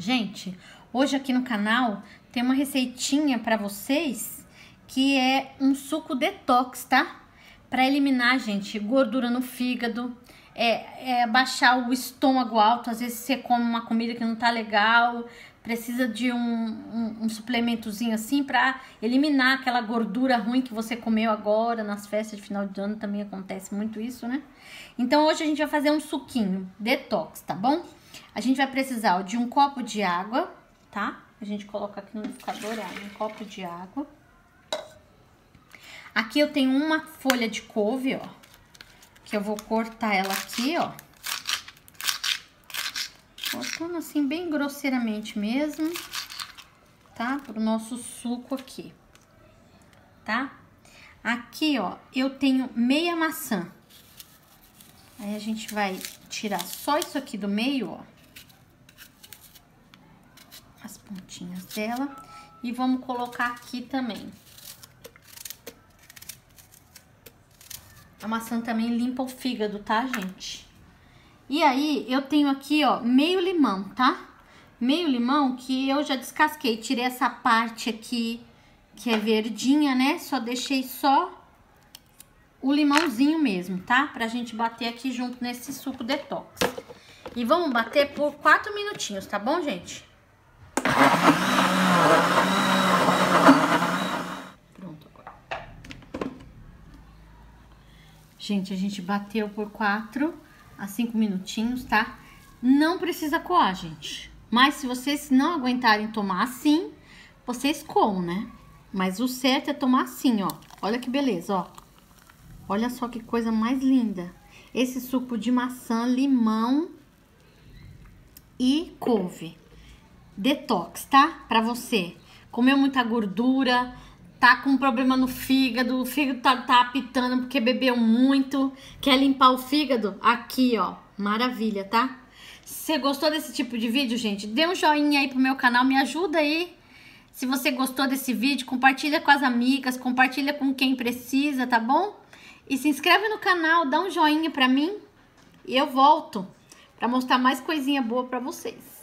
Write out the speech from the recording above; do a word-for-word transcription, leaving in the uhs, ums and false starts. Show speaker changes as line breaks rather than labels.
Gente, hoje aqui no canal tem uma receitinha pra vocês que é um suco detox, tá? Pra eliminar, gente, gordura no fígado, é, é baixar o estômago alto. Às vezes você come uma comida que não tá legal, precisa de um, um, um suplementozinho assim pra eliminar aquela gordura ruim que você comeu agora. Nas festas de final de ano também acontece muito isso, né? Então hoje a gente vai fazer um suquinho detox, tá bom? A gente vai precisar ó, de um copo de água, tá? A gente coloca aqui no liquidificador, ó, um copo de água. Aqui eu tenho uma folha de couve, ó, que eu vou cortar ela aqui, ó. Cortando assim bem grosseiramente mesmo, tá? Pro nosso suco aqui, tá? Aqui, ó, eu tenho meia maçã. Aí a gente vai tirar só isso aqui do meio, ó. As pontinhas dela. E vamos colocar aqui também. A maçã também limpa o fígado, tá, gente? E aí, eu tenho aqui, ó, meio limão, tá? Meio limão que eu já descasquei. Tirei essa parte aqui, que é verdinha, né? Só deixei só o limãozinho mesmo, tá? Pra gente bater aqui junto nesse suco detox. E vamos bater por quatro minutinhos, tá bom, gente? Pronto agora. Gente, a gente bateu por quatro a cinco minutinhos, tá? Não precisa coar, gente. Mas se vocês não aguentarem tomar assim, vocês coam, né? Mas o certo é tomar assim, ó. Olha que beleza, ó. Olha só que coisa mais linda. Esse suco de maçã, limão e couve. Detox, tá? Pra você. Comeu muita gordura, tá com problema no fígado, o fígado tá, tá apitando porque bebeu muito, quer limpar o fígado? Aqui, ó. Maravilha, tá? Se você gostou desse tipo de vídeo, gente, dê um joinha aí pro meu canal, me ajuda aí. Se você gostou desse vídeo, compartilha com as amigas, compartilha com quem precisa, tá bom? E se inscreve no canal, dá um joinha pra mim e eu volto pra mostrar mais coisinha boa pra vocês.